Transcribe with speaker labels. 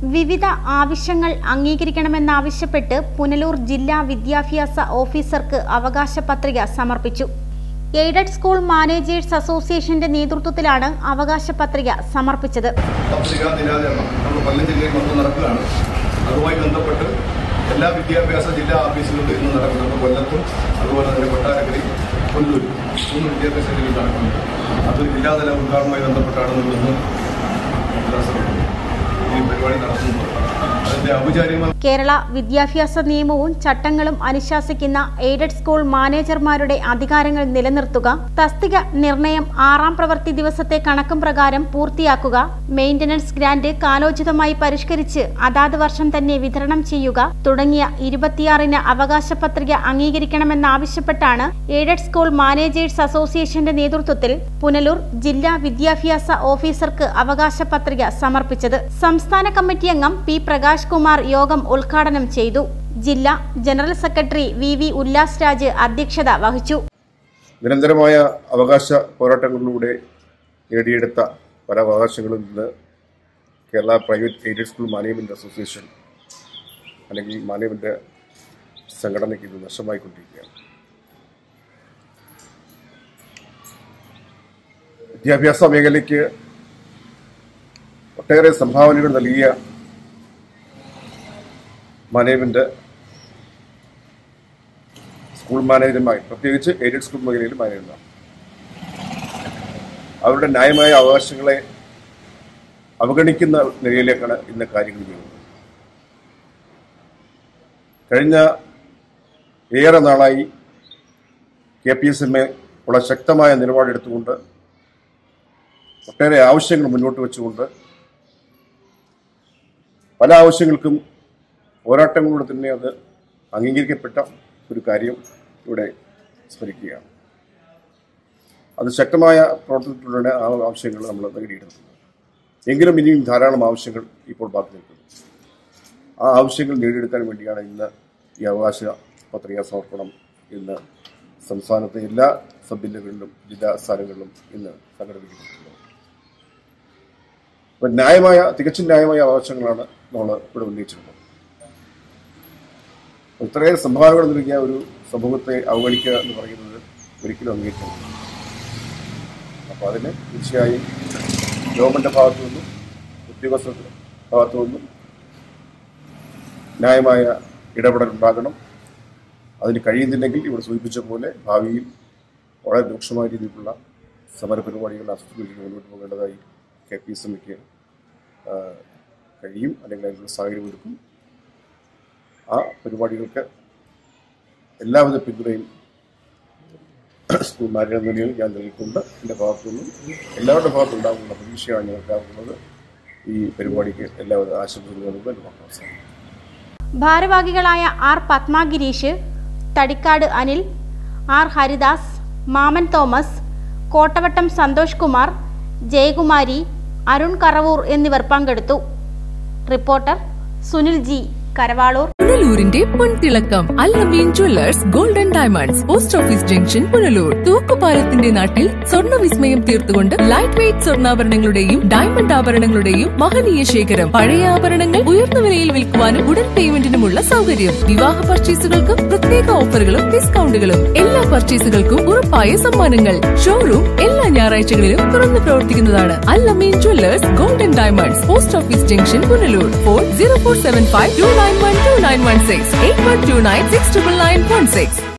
Speaker 1: വിവിധ ആവശ്യങ്ങൾ അംഗീകരിക്കണമെന്നാവശ്യപ്പെട്ട് പുനലൂർ ജില്ലാ വിദ്യാഭ്യാസ ഓഫീസർക്ക് അവകാശ പത്രിക സമർപ്പിച്ചു. എയ്ഡഡ് സ്കൂൾ മാനേജേഴ്സ് അസോസിയേഷന്റെ നേതൃത്വത്തിലാണ് അവകാശ പത്രിക സമർപ്പിച്ചത്.
Speaker 2: അതുമായി ബന്ധപ്പെട്ട് എല്ലാ വിദ്യാഭ്യാസ ജില്ലാ ഓഫീസുകളിലും ഇന്ന് നടക്കുന്നത് കൊല്ലത്തും അതുപോലെ തന്നെ കൊട്ടാരക്കരയും കൊല്ലൂരും 3 വിദ്യാഭ്യാസ ജില്ലയിൽ നടക്കുന്നത്. അത് ജില്ലാതല ഉദ്ഘാടനവുമായി ബന്ധപ്പെട്ടാണ് ഇന്ന് ഈ പരിപാടി നടത്തുന്നത്.
Speaker 1: കേരള വിദ്യാഭ്യാസ നിയമവും ചട്ടങ്ങളും അനുശാസിക്കുന്ന എയ്ഡഡ് സ്കൂൾ മാനേജർമാരുടെ അധികാരങ്ങൾ നിലനിർത്തുക, തസ്തിക നിർണയം 6ാം പ്രവൃത്തി ദിവസത്തെ കണക്കും പ്രകാരം പൂർത്തിയാക്കുക, മെയിന്റനൻസ് ഗ്രാന്റ് കാലോചിതമായി പരിഷ്കരിച്ച് അതാത് വർഷം തന്നെ വിതരണം ചെയ്യുക തുടങ്ങിയ 26ന് അവകാശ പത്രിക അംഗീകരിക്കണമെന്നാവശ്യപ്പെട്ടാണ് എയ്ഡഡ് സ്കൂൾ മാനേജേഴ്സ് അസോസിയേഷന്റെ നേതൃത്വത്തിൽ പുനലൂർ ജില്ലാ വിദ്യാഭ്യാസ ഓഫീസർക്ക് അവകാശ പത്രിക സമർപ്പിച്ചത്. സംസ്ഥാന കമ്മിറ്റി അംഗം പി പ്രകാശ് കുമാർ യോഗം ഉദ്ഘാടനം ചെയ്തു. ജില്ലാ general secretary V Ullas Raj അധ്യക്ഷത വഹിച്ചു.
Speaker 2: നിരന്തരമായ അവകാശ പോരാട്ടങ്ങളിലൂടെ നേടിയെടുത്ത പല അവകാശങ്ങളിൽ നിന്ന് Kerala private aided school management association അല്ലെങ്കിൽ മാനേജ്മെന്റ് സംഘടനയ്ക്ക് ഇത് നഷ്ടമായിക്കൊണ്ടിരിക്കുകയാണ്. വിദ്യാഭ്യാസ മേഖലയ്ക്ക് ഒട്ടേറെ സംഭാവനകൾ നൽകിയ മാനേജ്മെന്റ് സ്കൂൾ മാനേജർമാർ, പ്രത്യേകിച്ച് എയ്ഡഡ് സ്കൂൾ മേഖലയിൽ മാനേജർമാർ അവരുടെ ന്യായമായ അവകാശങ്ങളെ അവഗണിക്കുന്ന നിലയിലേക്കാണ് ഇന്ന് കാര്യങ്ങൾ ചെയ്യുന്നത്. കഴിഞ്ഞ ഏറെ നാളായി KPSMA ഉള്ള ശക്തമായ നിലപാടെടുത്തുകൊണ്ട് ഒട്ടേറെ ആവശ്യങ്ങൾ മുന്നോട്ട് വെച്ചുകൊണ്ട് പല ആവശ്യങ്ങൾക്കും പോരാട്ടങ്ങളിലൂടെ തന്നെ അത് അംഗീകരിക്കപ്പെട്ട ഒരു കാര്യം ഇവിടെ സ്മരിക്കുകയാണ്. അത് ശക്തമായ പ്രവർത്തനത്തിലൂടെ ആ ആവശ്യങ്ങൾ നമ്മൾ നേടിയെടുക്കുന്നത്. എങ്കിലും ഇനിയും ധാരാളം ആവശ്യങ്ങൾ ഇപ്പോൾ ബാക്കി നിൽക്കുന്നു. ആ ആവശ്യങ്ങൾ നേടിയെടുക്കാൻ വേണ്ടിയാണ് ഇന്ന് ഈ അവകാശ പത്രിക സമർപ്പണം ഇന്ന് സംസ്ഥാനത്തെ എല്ലാ സബ് ജില്ലകളിലും ജില്ലാ സ്ഥലങ്ങളിലും ഇന്ന് സംഘടിപ്പിക്കപ്പെട്ടിട്ടുള്ളത്. തികച്ചും ന്യായമായ അവകാശങ്ങളാണ് നമ്മൾ ഇവിടെ ഉന്നയിച്ചിട്ടുള്ളത്. ഇത്രയേറെ സംഭാവനകൾ നൽകിയ ഒരു സമൂഹത്തെ അവഗണിക്കുക എന്ന് പറയുന്നത് ഒരിക്കലും അംഗീകരിക്കണം. അപ്പോൾ അതിന് തീർച്ചയായും ഗവൺമെന്റ് ഭാഗത്തു നിന്നും ഉദ്യോഗസ്ഥരുടെ ഭാഗത്തു നിന്നും ന്യായമായ ഇടപെടൽ ഉണ്ടാകണം. അതിന് കഴിയുന്നില്ലെങ്കിൽ ഇവിടെ സൂചിപ്പിച്ച പോലെ ഭാവിയിൽ വളരെ രൂക്ഷമായ രീതിയിലുള്ള സമരപരിപാടികൾ ആസൂത്രിച്ച് മുന്നോട്ട് പോകേണ്ടതായി KPSMAക്ക് കഴിയും, അല്ലെങ്കിൽ അതിനുള്ള സാഹചര്യം ഒരുക്കും. ആ പരിപാടികൾക്ക് എല്ലാവിധ പിന്തുണയും സ്കൂൾ മാനേജർ നിലയിൽ ഞാൻ നൽകിക്കൊണ്ട് എൻ്റെ ഭാഗത്തുനിന്നും എല്ലാവരുടെ ഭാഗത്തുണ്ടാകുന്ന പ്രതീക്ഷയാണ് ഞങ്ങൾക്കാകുന്നത്. ഈ പരിപാടിക്ക് എല്ലാവിധ ആശംസകളും അവസാനം.
Speaker 1: ഭാരവാഹികളായ R പത്മ ഗിരീഷ്, തടിക്കാട് അനിൽ, R ഹരിദാസ്, മാമൻ തോമസ്, കോട്ടവട്ടം സന്തോഷ് കുമാർ, ജയകുമാരി, അരുൺ കറവൂർ എന്നിവർ പങ്കെടുത്തു. Reporter Sunil G, Karavaloor.
Speaker 3: പുനലൂരിന്റെ പൊൻതിളക്കം Al Amin jewellers golden diamonds, post office junction, Punalur. തൂക്കുപാലത്തിന്റെ നാട്ടിൽ സ്വർണ്ണ വിസ്മയം തീർത്തുകൊണ്ട് ലൈറ്റ് വെയ്റ്റ് സ്വർണ്ണാഭരണങ്ങളുടെയും ഡയമണ്ട് ആഭരണങ്ങളുടെയും മഹനീയ ശേഖരം. പഴയ ആഭരണങ്ങൾ ഉയർന്ന വിലയിൽ വിൽക്കുവാനും ഉടൻ പേയ്മെന്റിനുമുള്ള സൗകര്യം. വിവാഹ പർച്ചേസുകൾക്ക് പ്രത്യേക ഓഫറുകളും ഡിസ്കൗണ്ടുകളും. എല്ലാ പർച്ചേസുകൾക്കും ഉറപ്പായ സമ്മാനങ്ങൾ. ഷോറൂം എല്ലാ ഞായറാഴ്ചകളിലും തുറന്നു പ്രവർത്തിക്കുന്നതാണ്. Al Amin jewellers golden diamonds, post office junction, Punalur. Phone 0475 291 2916 8129 69916.